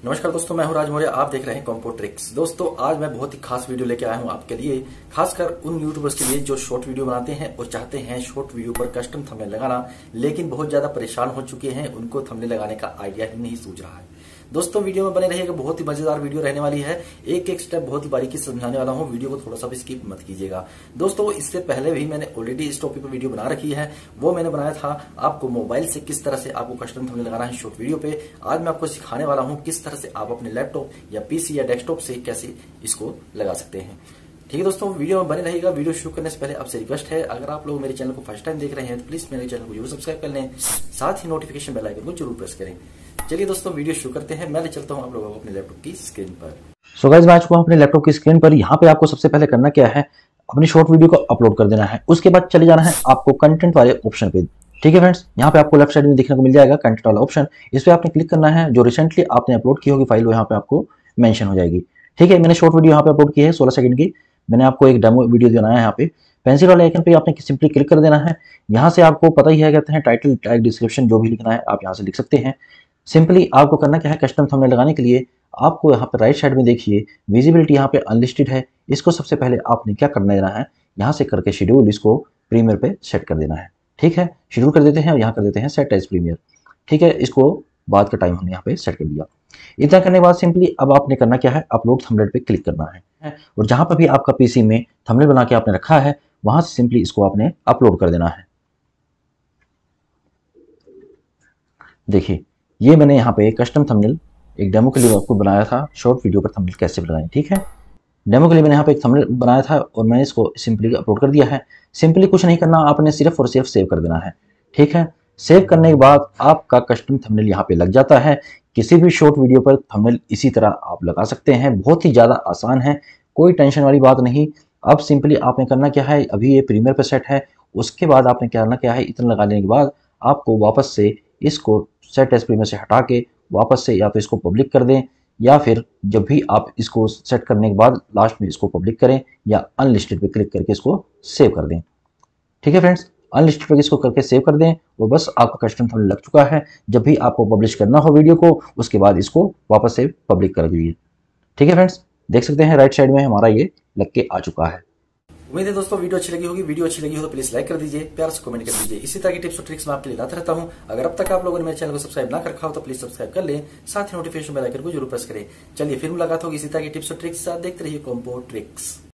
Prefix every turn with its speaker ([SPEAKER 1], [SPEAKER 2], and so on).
[SPEAKER 1] नमस्कार दोस्तों, मैं हूं राज मौर्य। आप देख रहे हैं कॉम्पो ट्रिक्स। दोस्तों आज मैं बहुत ही खास वीडियो लेके आया हूं आपके लिए, खासकर उन यूट्यूबर्स के लिए जो शॉर्ट वीडियो बनाते हैं और चाहते हैं शॉर्ट वीडियो पर कस्टम थंबनेल लगाना, लेकिन बहुत ज्यादा परेशान हो चुके हैं, उनको थंबनेल लगाने का आइडिया ही नहीं सूझ रहा है। दोस्तों वीडियो में बने रहिएगा, बहुत ही मजेदार वीडियो रहने वाली है। एक एक स्टेप बहुत ही बारीकी से समझाने वाला हूं, वीडियो को थोड़ा सा भी स्किप मत कीजिएगा। दोस्तों इससे पहले भी मैंने ऑलरेडी इस टॉपिक पर वीडियो बना रखी है, वो मैंने बनाया था आपको मोबाइल से किस तरह से आपको कस्टम थंबनेल लगाना है शॉर्ट वीडियो पे। आज मैं आपको सिखाने वाला हूं किस तरह से आप अपने लैपटॉप या पीसी या डेस्कटॉप से कैसे इसको लगा सकते हैं। ठीक है दोस्तों, वीडियो में बने रहेगा। वीडियो शुरू करने से पहले आपसे रिक्वेस्ट है, अगर आप लोग मेरे चैनल को फर्स्ट टाइम देख रहे हैं तो प्लीज मेरे चैनल को जरूर सब्सक्राइब कर लें, साथ ही नोटिफिकेशन बेल आइकन को जरूर प्रेस करें। चलिए दोस्तों वीडियो शुरू करते हैं। मैं ले चलता हूं आप लोगों को अपने लैपटॉप की स्क्रीन पर।
[SPEAKER 2] सो गाइस, मैं आ चुका हूं अपने लैपटॉप की स्क्रीन पर। यहाँ पे आपको सबसे पहले करना क्या है, अपनी शॉर्ट वीडियो को अपलोड कर देना है। उसके बाद चले जाना है आपको कंटेंट वाले ऑप्शन पे। ठीक है फ्रेंड्स, यहाँ पे आपको लेफ्ट साइड में देखने को मिल जाएगा कंटेंट वाला ऑप्शन। इस पे आपने क्लिक करना है। जो रिसेंटली आपने अपलोड की होगी फाइल, वो यहाँ पे आपको मेंशन हो जाएगी। ठीक है, मैंने शॉर्ट वीडियो यहाँ पे अपलोड की है 16 सेकंड की। मैंने आपको एक डेमो वीडियो बनाया है। यहाँ पे पेंसिल वाले आइकन पे आपने सिंपली क्लिक कर देना है। यहाँ से आपको पता ही है, कहते हैं टाइटल, टैग, डिस्क्रिप्शन जो भी लिखना है आप यहाँ से लिख सकते हैं। सिंपली आपको करना क्या है, कस्टम थंबनेल लगाने के लिए आपको यहाँ पर राइट साइड में देखिए विजिबिलिटी यहाँ पे अनलिस्टेड है। इसको सबसे पहले आपने क्या करना देना है, यहाँ से करके शेड्यूल इसको प्रीमियर पे सेट कर देना है। ठीक है, शेड्यूल कर देते हैं और यहाँ कर देते हैं सेट एज प्रीमियर। ठीक है, इसको बाद का टाइम हमने यहाँ पे सेट कर दिया। इतना करने के बाद सिंपली अब आपने करना क्या है, अपलोड थंबनेल पे क्लिक करना है और जहां पर भी आपका पीसी में थंबनेल बना के आपने रखा है वहां से सिंपली इसको आपने अपलोड कर देना है। देखिए, ये मैंने यहाँ पे कस्टम थंबनेल एक डेमो के लिए आपको बनाया था, शॉर्ट वीडियो पर थंबनेल कैसे लगाएं। ठीक है, डेमो के लिए मैंने यहाँ पे एक थंबनेल बनाया था और मैंने इसको सिंपली अपलोड कर दिया है। सिंपली कुछ नहीं करना, आपने सिर्फ और सिर्फ सेव कर देना है। ठीक है, सेव करने के बाद आपका कस्टम थंबनेल यहाँ पे लग जाता है। किसी भी शॉर्ट वीडियो पर थंबनेल इसी तरह आप लगा सकते हैं, बहुत ही ज़्यादा आसान है, कोई टेंशन वाली बात नहीं। अब सिंपली आपने करना क्या है, अभी ये प्रीमियर पर सेट है, उसके बाद आपने करना क्या है, इतना लगा लेने के बाद आपको वापस से इसको सेट एज प्रीमियर से हटा के वापस से या तो इसको पब्लिक कर दें, या फिर जब भी आप इसको सेट करने के बाद लास्ट में इसको पब्लिक करें या अनलिस्टेड पे क्लिक करके इसको सेव कर दें। ठीक है फ्रेंड्स, अनलिस्टेड पे इसको करके सेव कर दें और बस आपका कस्टम थंबनेल लग चुका है। जब भी आपको पब्लिश करना हो वीडियो को, उसके बाद इसको वापस से पब्लिक कर दीजिए। ठीक है फ्रेंड्स, देख सकते हैं राइट साइड में हमारा ये लग के आ चुका है।
[SPEAKER 1] उम्मीद है दोस्तों वीडियो अच्छी लगी होगी। वीडियो अच्छी लगी हो तो प्लीज लाइक कर दीजिए, प्यार से कमेंट कर दीजिए। इसी तरह की टिप्स और ट्रिक्स मैं आपके लिए लाता रहता हूं। अगर अब तक आप लोगों ने मेरे चैनल को सब्सक्राइब ना कर रखा हो तो प्लीज सब्सक्राइब कर लें, साथ ही नोटिफिकेशन बेल आइकन को जरूर प्रेस करें। चलिए फिर मुलाकात होगी इसी तरह की टिप्स और ट्रिक्स के साथ। देखते रहिए कॉम्पो ट्रिक्स।